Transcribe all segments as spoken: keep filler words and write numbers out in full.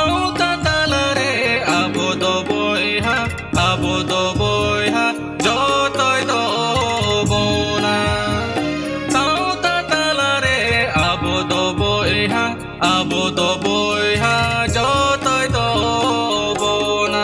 Sauta talare abo do boiha abo do boiha jotoi do bona. Sauta talare abo do boiha abo do boiha jotoi do bona.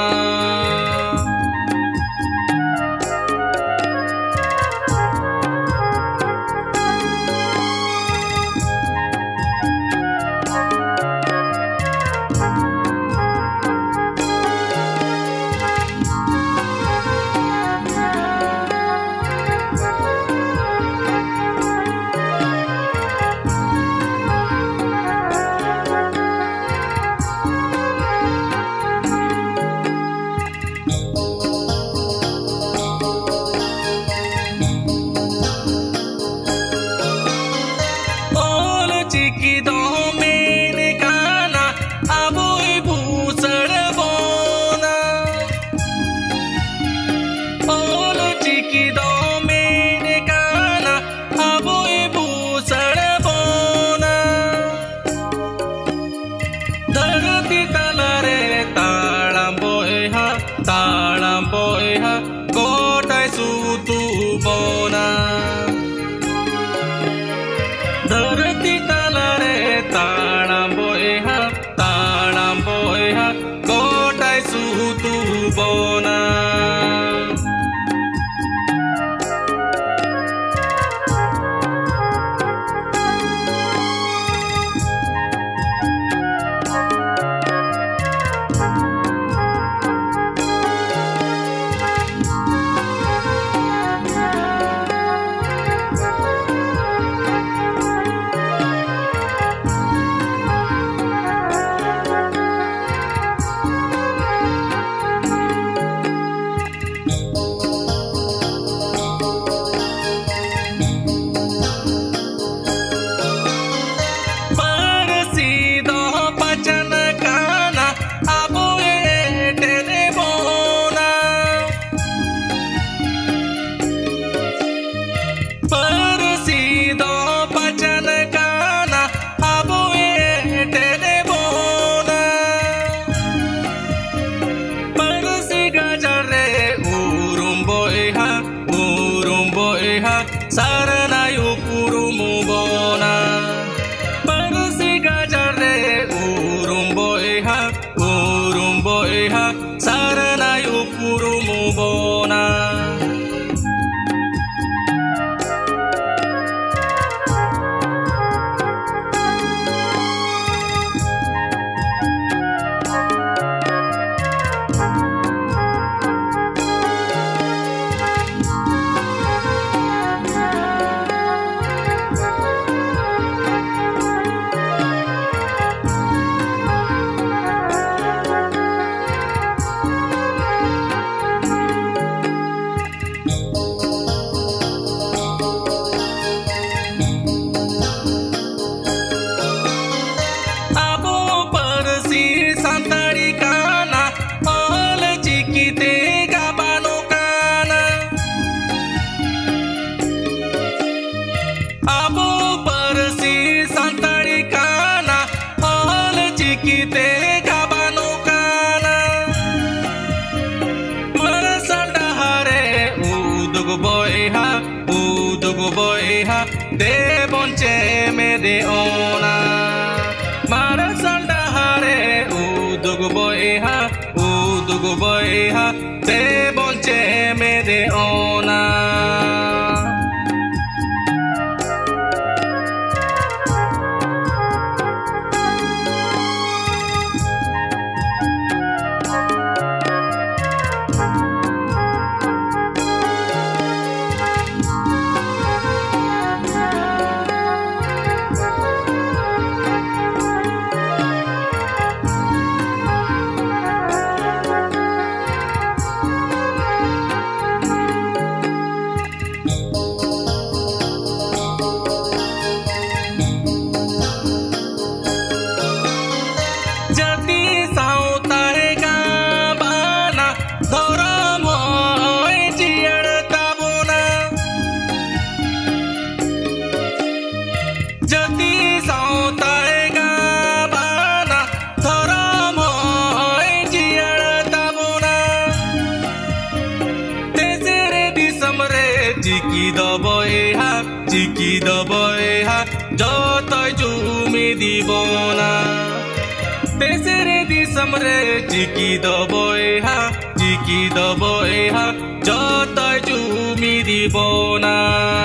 Chiki do mene kana aboi busar bona. Olo chiki do mene kana aboi busar bona. Dharati talare talam boiha talam boiha gotai sutu bona. Dharati talare talam boiha talam boiha gotai sutu bona. Saranayu kurumu bona. Parsi gajare urumbo eha urumbo eha saranayu kurumu bona. De bonche me de ona mara salda hare udug boiha udug boiha de bonche me de ona. bona Desere di samre chiki do boiha chiki do boiha jotai chumi di bona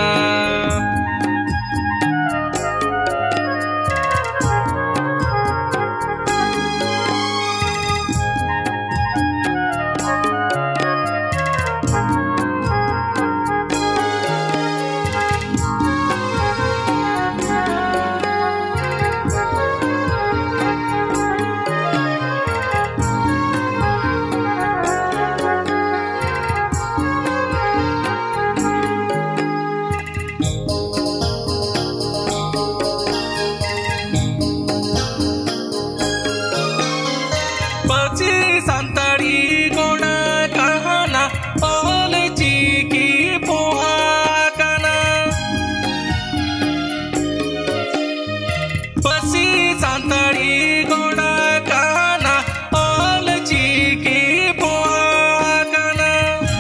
Santari gona kahana ole chiki pohakana Pasi santari gona kahana ole chiki pohakana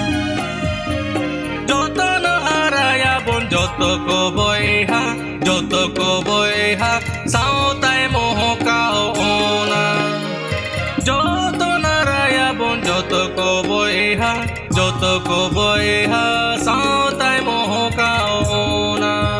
Joto no haraya bon joto ko boiha joto ko boiha sautai mohokao ona Joto joto ko boiha joto ko boiha sautai mohokao na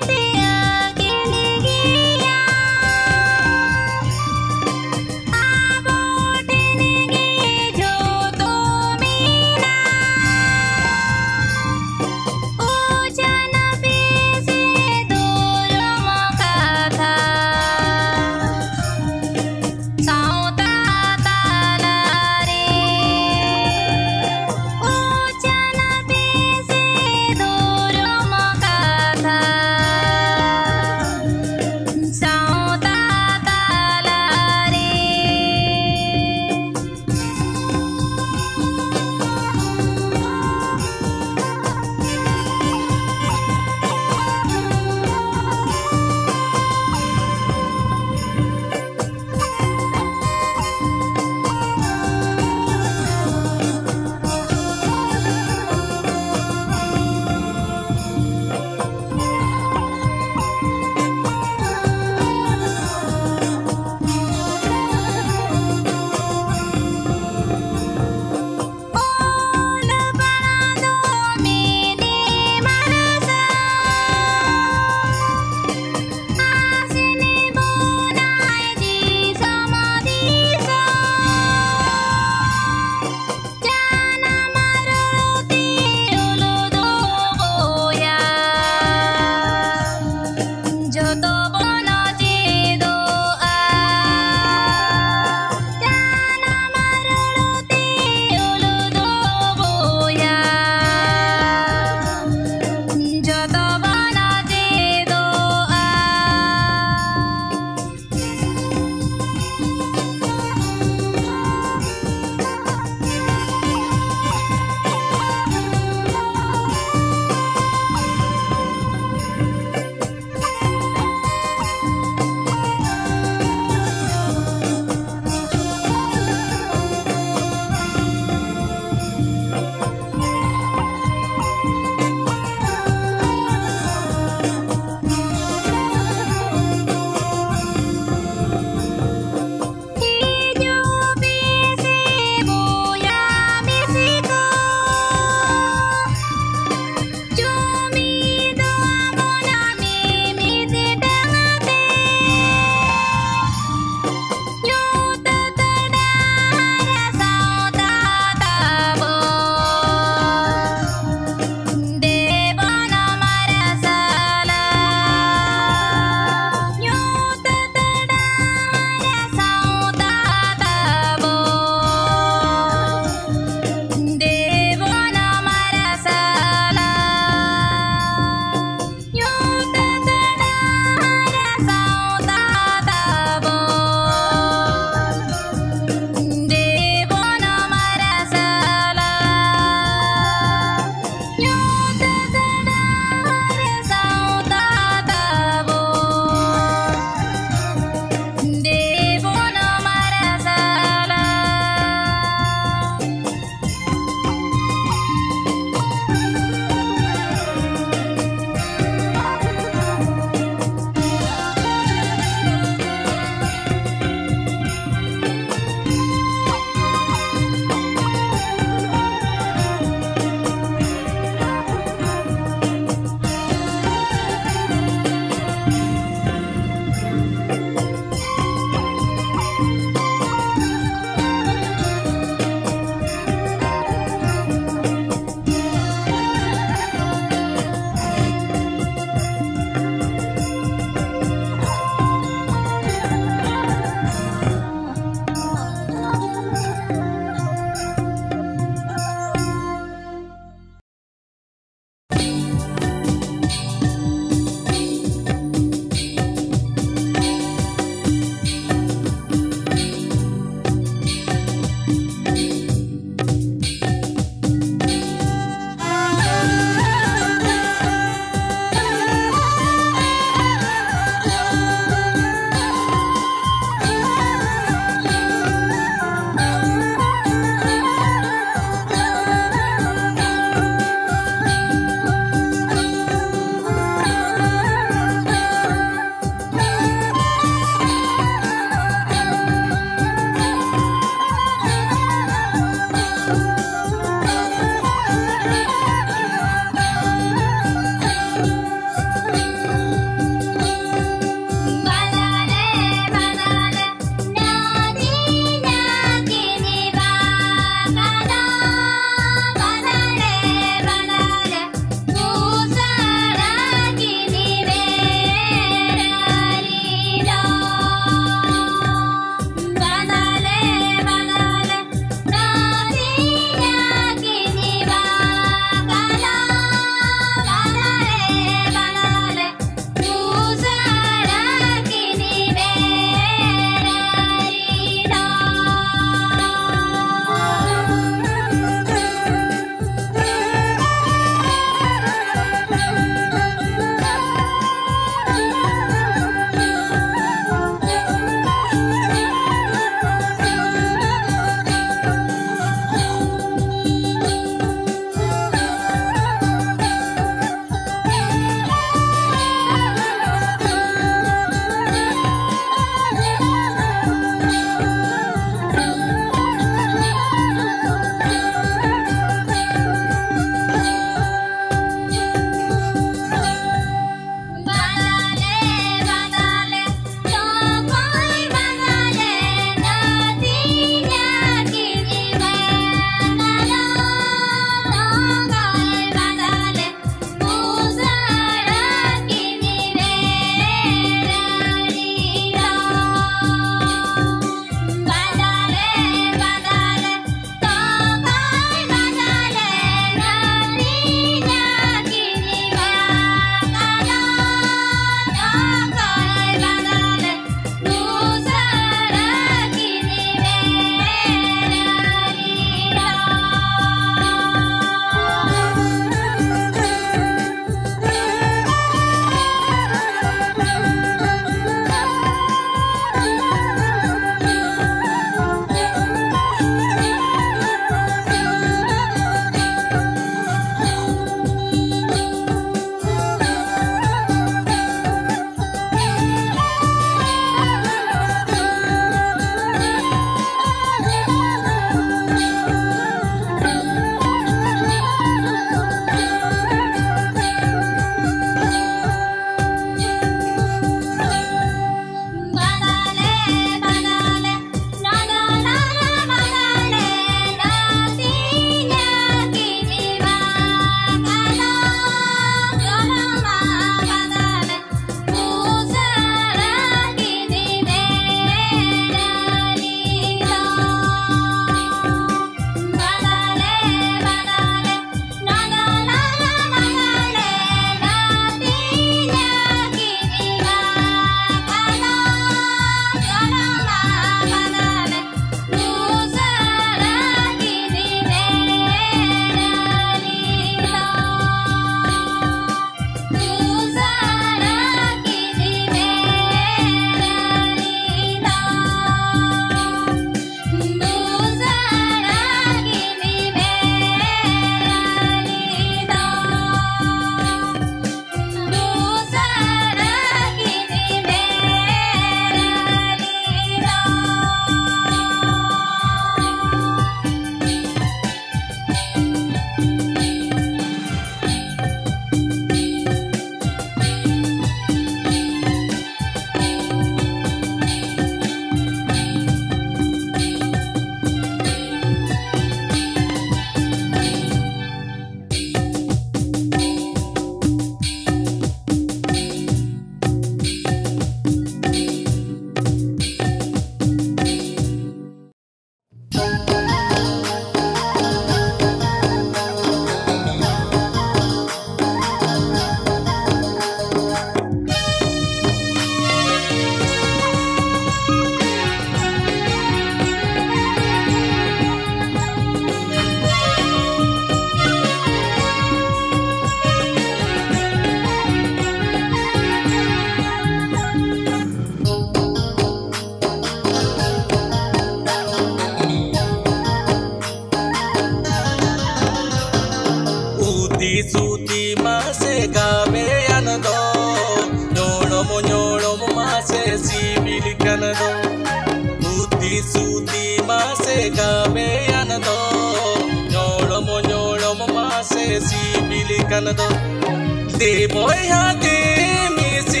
kan do de boy ha de misi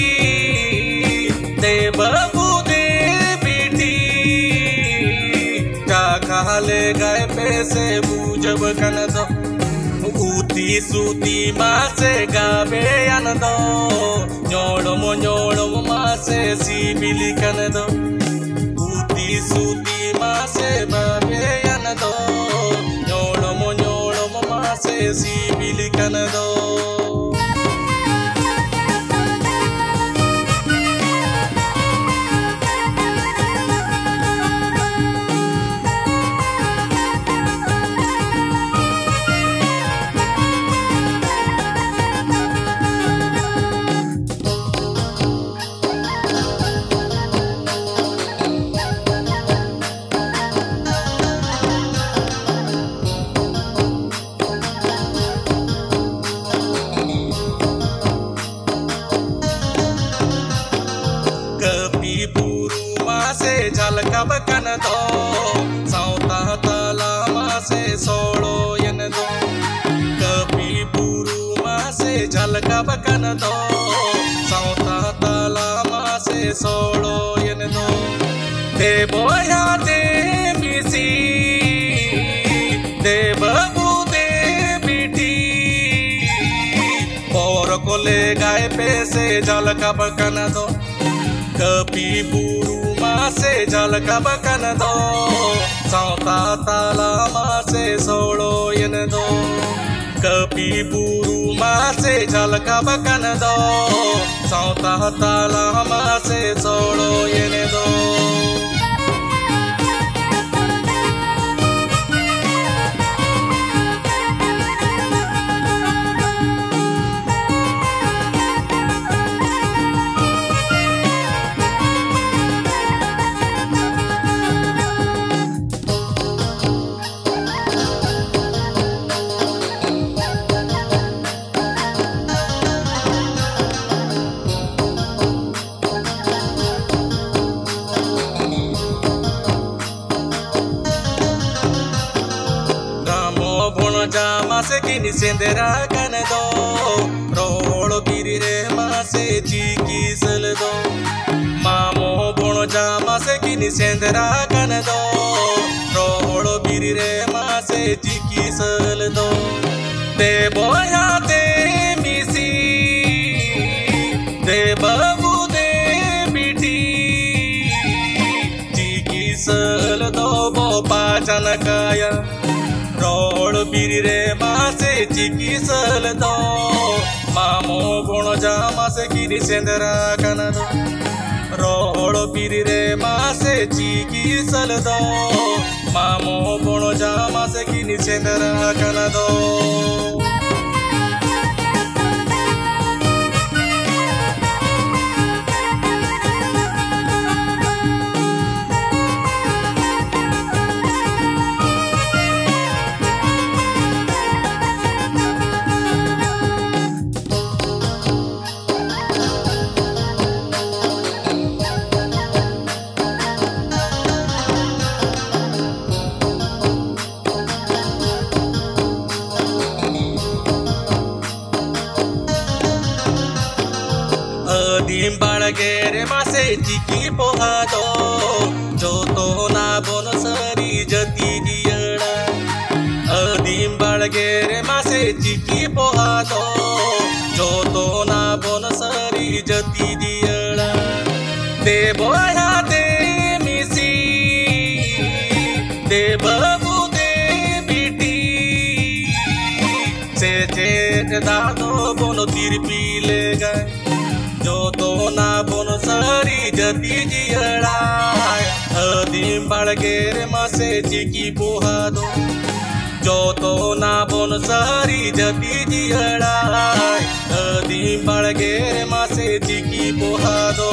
de babu de biti ka khale gaye pese bujab kan do uti suti mase gabe an do nyolom nyolom mase sibili kan do uti suti mase babe an do nyolom nyolom mase sibili kan do झलकब कन दो सौता तला मासे सोड़ो यन दो कभी बुरु मासे झलकब कन दो सौता तला मासे सोड़ो यन दो दे बोया दे मिसी दे बबू दे बिटी और को ले गाय पैसे झलकब कन दो कभी बुरु मासे झलकब कन दो सौता तला मासे सोड़ो यन दो कभी बुरु मासे झलकब कन दो सौता तला मासे सोड़ो यन दो मासे किनी सेंदरा कन दो रोड़ो बिरी रे मासे चीकी सल दो मामो बोनो जा मासे किनी सेंदरा कन दो रोड़ो बिरी रे मासे चीकी सल दो दे बोया दे मिसी दे बाबू दे बिटी चीकी सल दो बो पाचन काया रोड़ बिरी रे मासे चिकी सल दो मामो गुण जा मासे किनी सेंदरा कन दो रोड़ बिरी रे मासे चिकी सल दो मामो गुण जा मासे किनी सेंदरा कन दो अदीम बाळगेरे मासे चिकी पोहा दो जो तो ना बोन सरी जती दियड़ा अदीम बाळगेरे मासे चिकी पोहा दो जो तो ना बोन सरी जती दियड़ा दे बोया दे मिसी दे बाबू दे बिटी से चेत दादो बोनो तिरपी ले गए जो तो ना बोन सरी जती जियड़ा अदीम बाळगेरे मासे चिकी पोहा दो जो तो ना बोन सरी जती जियड़ा अदीम बाळगेरे मासे चिकी पोहा दो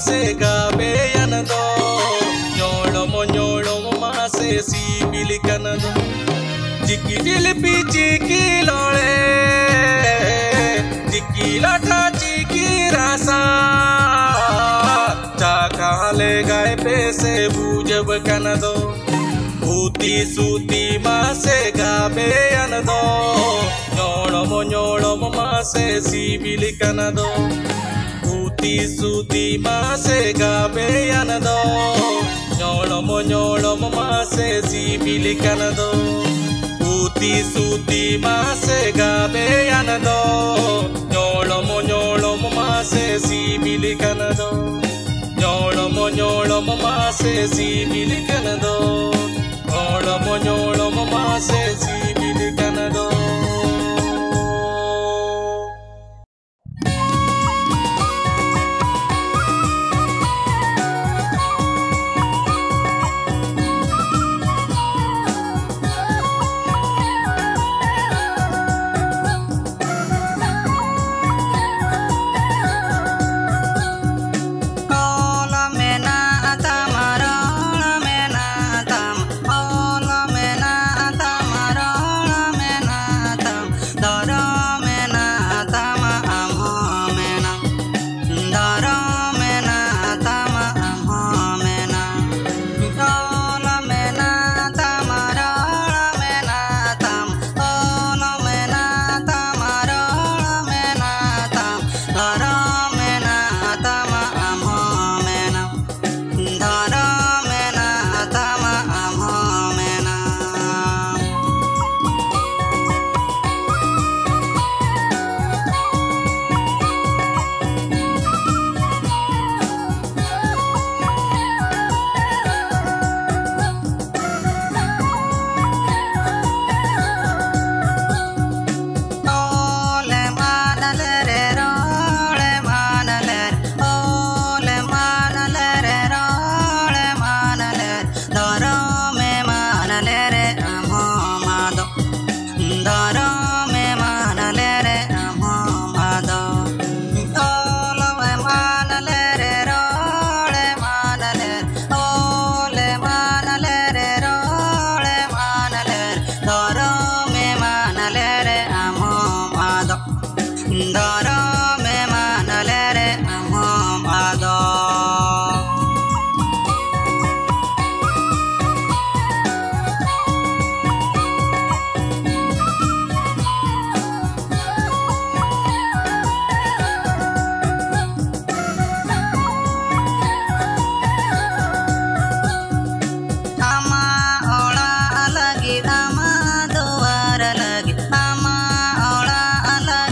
se gabe yanado nyolomo nyolomo ma se sibili kanado jiki jilpi jiki lole jiki latha jiki rasa chakale gaye pe se bujab kanado uti suti ma se gabe yanado nyolomo nyolomo ma se sibili kanado uti suti ma se gabe yanado nyolomo nyolomo ma se sibili kanado uti suti ma se gabe yanado nyolomo nyolomo ma se sibili kanado nyolomo nyolomo ma se sibili kanado nyolomo nyolomo ma se sibili kanado.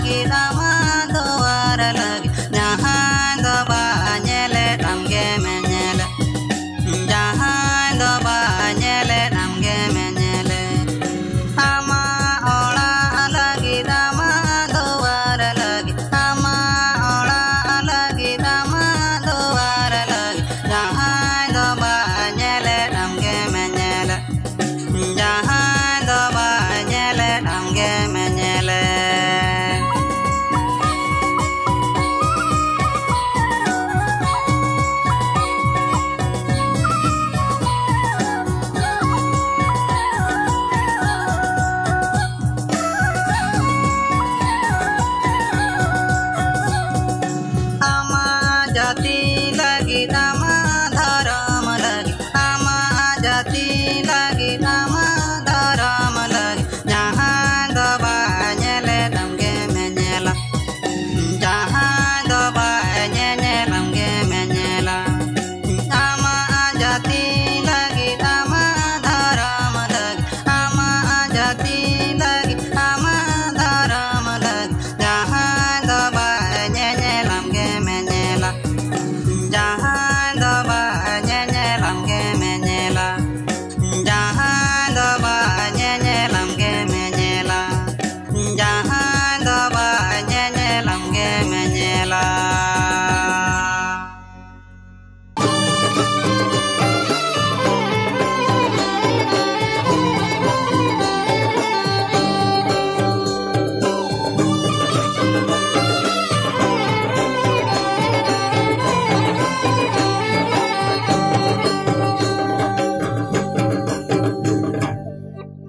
Nyahang do ba nyele tam ge men